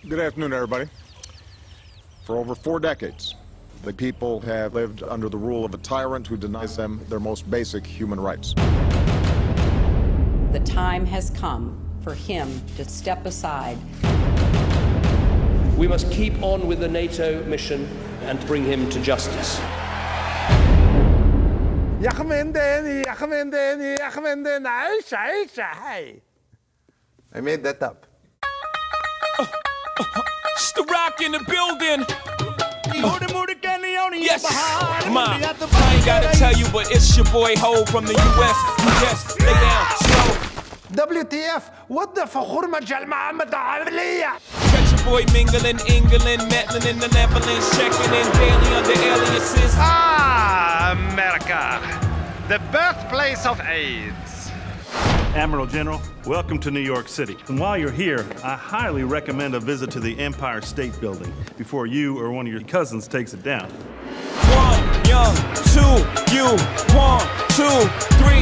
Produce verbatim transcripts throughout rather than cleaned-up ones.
Good afternoon, everybody. For over four decades, the people have lived under the rule of a tyrant who denies them their most basic human rights. The time has come for him to step aside. We must keep on with the NATO mission and bring him to justice. I made that up. It's the Rock in the building. Yes, Ma, I ain't gotta tell you, but it's your boy Ho from the U S. You just lay down slow. W T F? What the fuck مجال محمد عملية? Catch your boy mingling, England, meddling in the Netherlands, checking in daily under aliases. Ah, America, the birthplace of AIDS. Admiral General, welcome to New York City. And while you're here, I highly recommend a visit to the Empire State Building before you or one of your cousins takes it down. One, young, two, you, one, two, three.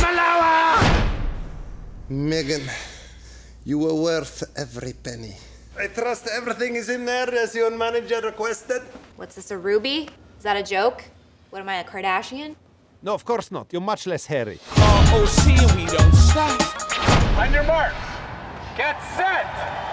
Megan, you were worth every penny. I trust everything is in there as your manager requested. What's this, a ruby? Is that a joke? What am I, a Kardashian? No, of course not. You're much less hairy. R O C and we don't stop. On your marks, get set.